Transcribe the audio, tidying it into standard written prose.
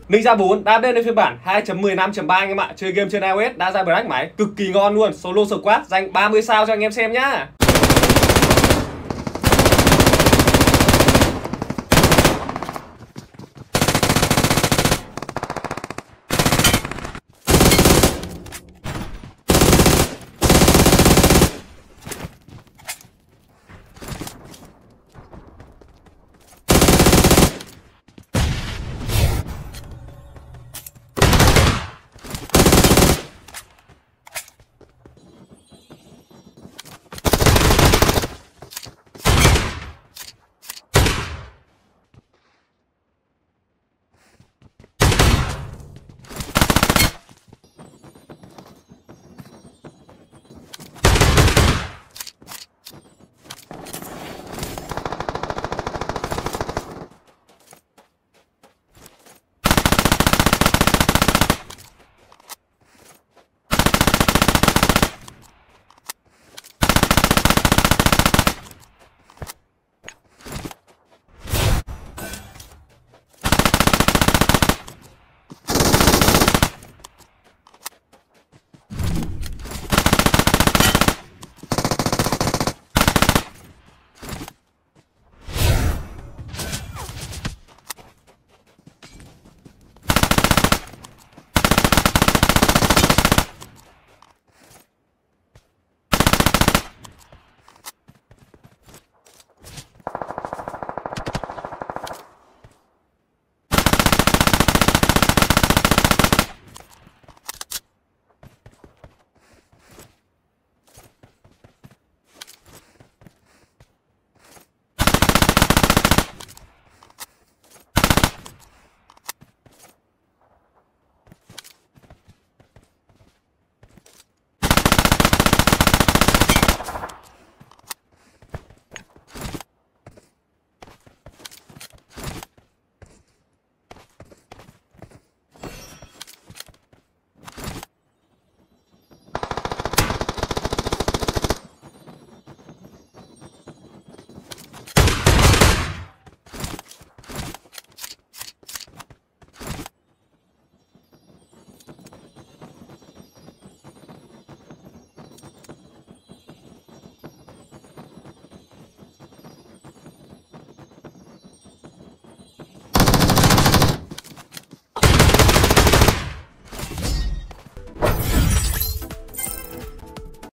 Ninja 4 đã update lên phiên bản 2.15.3 anh em ạ. Chơi game trên iOS đã ra break máy cực kỳ ngon luôn. Solo squad dành 30 sao cho anh em xem nhá.